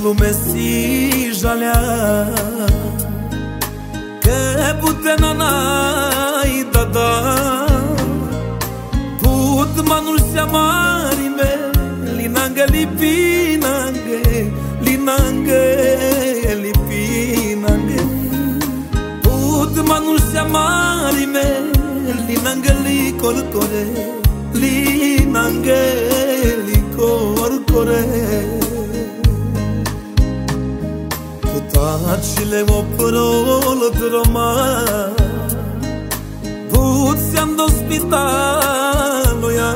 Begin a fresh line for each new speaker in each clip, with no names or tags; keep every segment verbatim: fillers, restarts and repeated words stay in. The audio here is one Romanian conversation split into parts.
lume si jalea che pute nanai dada put manul siamari me linange lipinange linange lipinange put manul siamari me linange licorcore linange licorcore Tacile o prolo droma Puziando ospitalo ya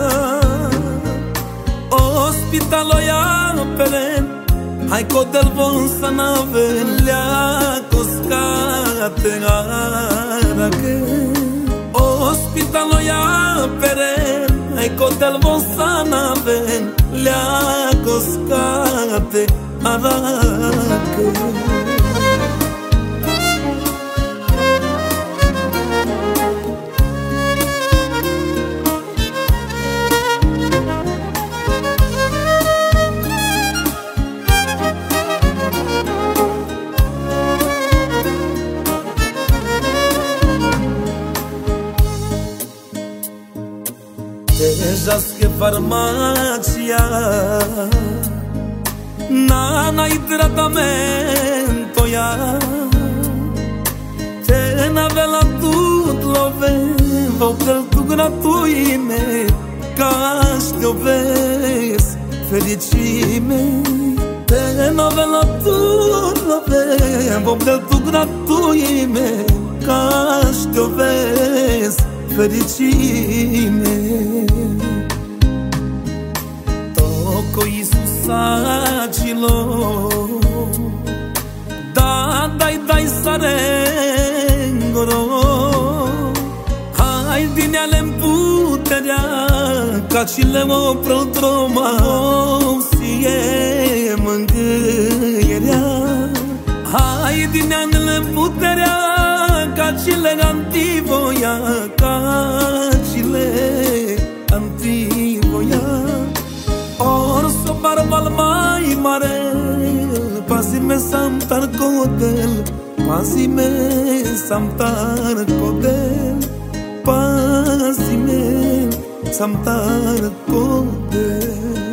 Ospitalo ya peren Hai codel von sanave Lea coscate arake Ospitalo ya peren Hai codel von sanave Lea coscate arake Dejas que farmacia Nana y tratamento ya Te navela tutto lo vevo Per tu gratuime Caste o ves Felicime Te navela tutto lo vevo Per tu gratuime Caste o ves Fericime Toco Iisusacilo Da dai dai sarengoro Hai din ale-n puterea Ca și le mă protroma Sie mângâierea Hai din ale-n puterea Cacile antivoia, cacile antivoia Or so barbal mai mare Pasime samtar codel Pasime samtar codel Pasime samtar codel